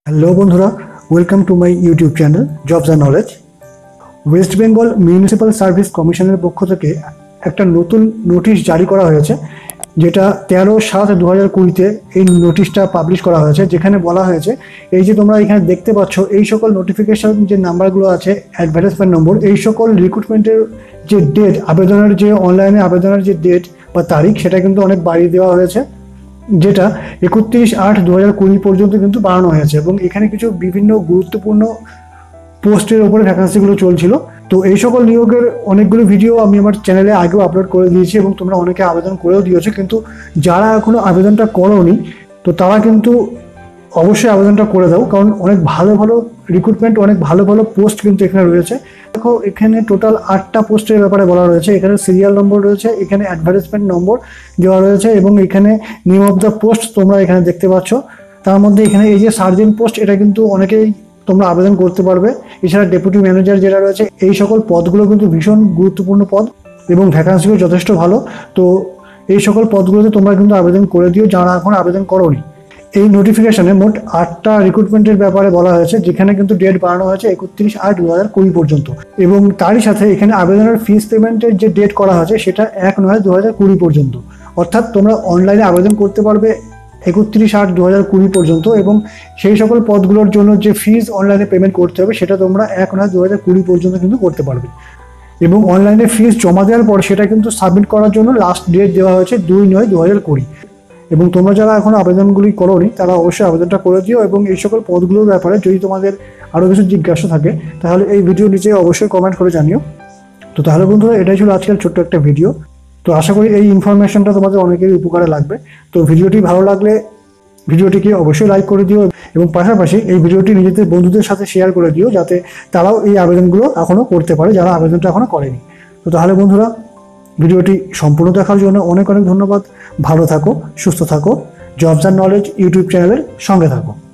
Hello বন্ধুরা, welcome to my YouTube channel jobs and knowledge. West Bengal municipal service কমিশনের পক্ষ থেকে একটা নতুন নোটিশ জারি করা হয়েছে, যেটা 13/7/2020 এই নোটিশটা পাবলিশ করা হয়েছে, যেখানে বলা হয়েছে এই যে তোমরা এখানে দেখতে পাচ্ছ এই সকল নোটিফিকেশন যে নাম্বারগুলো আছে, অ্যাডভার্টাইজমেন্ট নম্বর, এই সকল রিক্রুটমেন্টের যে ডেট, আবেদনের যে অনলাইনে আবেদনের যে ডেট বা তারিখ, সেটা কিন্তু অনেক বাড়িয়ে দেওয়া হয়েছে, যেটা 31/8/2020 পর্যন্ত কিন্তু বাড়ানো হয়েছে। এবং এখানে কিছু বিভিন্ন গুরুত্বপূর্ণ পোস্টের ওপরে ভ্যাকান্সিগুলো চলছিল। তো এই সকল নিয়োগের অনেকগুলো ভিডিও আমি আমার চ্যানেলে আগেও আপলোড করে দিয়েছি এবং তোমরা অনেকে আবেদন করেও দিয়েছো, কিন্তু যারা এখনো আবেদনটা করোনি তো তারা কিন্তু অবশ্যই আবেদনটা করে দাও, কারণ অনেক ভালো ভালো রিক্রুটমেন্ট, অনেক ভালো ভালো পোস্ট কিন্তু এখানে রয়েছে। দেখো, এখানে টোটাল 8টা পোস্টের ব্যাপারে বলা রয়েছে। এখানে সিরিয়াল নম্বর রয়েছে, এখানে অ্যাডভার্টাইজমেন্ট নম্বর দেওয়া রয়েছে এবং এখানে নেম অফ দ্য পোস্ট তোমরা এখানে দেখতে পাচ্ছ। তার মধ্যে এখানে এই যে সার্জেন্ট পোস্ট, এটা কিন্তু অনেকেই তোমরা আবেদন করতে পারবে। এছাড়া ডেপুটি ম্যানেজার যেটা রয়েছে, এই সকল পদগুলো কিন্তু ভীষণ গুরুত্বপূর্ণ পদ এবং ভ্যাকান্সিও যথেষ্ট ভালো। তো এই সকল পদগুলোতে তোমরা কিন্তু আবেদন করে দিও যারা এখন আবেদন করোনি। এই নোটিফিকেশনে মোট 8টা রিক্রুটমেন্টের ব্যাপারে বলা হয়েছে, যেখানে কিন্তু ডেট বাড়ানো হয়েছে 31/8/2020 পর্যন্ত। এবং তারই সাথে এখানে আবেদনের ফিস পেমেন্টের যে ডেট করা হয়েছে সেটা 1/9/2020 পর্যন্ত। অর্থাৎ তোমরা অনলাইনে আবেদন করতে পারবে 31/8/2020 পর্যন্ত, এবং সেই সকল পদগুলোর জন্য যে ফিস অনলাইনে পেমেন্ট করতে হবে সেটা তোমরা 1/9/2020 পর্যন্ত কিন্তু করতে পারবে। এবং অনলাইনে ফিস জমা দেওয়ার পর সেটা কিন্তু সাবমিট করার জন্য লাস্ট ডেট দেওয়া হয়েছে 2/9/2020। এবং তোমরা যারা এখন আবেদনগুলি করোনি তারা অবশ্যই আবেদনটা করে দিও। এবং এই সকল পদগুলোর ব্যাপারে যদি তোমাদের আরও কিছু জিজ্ঞাসা থাকে তাহলে এই ভিডিও নিচে অবশ্যই কমেন্ট করে জানিও। তো তাহলে বন্ধুরা, এটাই ছিল আজকের ছোট্ট একটা ভিডিও। তো আশা করি এই ইনফরমেশনটা তোমাদের অনেকেরই উপকারে লাগবে। তো ভিডিওটি ভালো লাগলে ভিডিওটিকে অবশ্যই লাইক করে দিও এবং পাশাপাশি এই ভিডিওটি নিজেদের বন্ধুদের সাথে শেয়ার করে দিও, যাতে তারাও এই আবেদনগুলো এখনও করতে পারে যারা আবেদনটা এখনও করেনি। তো তাহলে বন্ধুরা, ভিডিওটি সম্পূর্ণ দেখার জন্য অনেক অনেক ধন্যবাদ। ভালো থাকো, সুস্থ থাকো, জবস অ্যান্ড নলেজ ইউটিউব চ্যানেলের সঙ্গে থাকো।